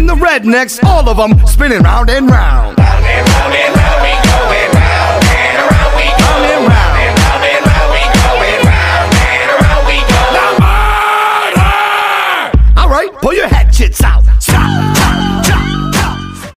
the rednecks, all of them spinning round and round. Round and round and round we going round and around we go. Round and round. Round and round we going round and around we go. All right, pull your hatchets out.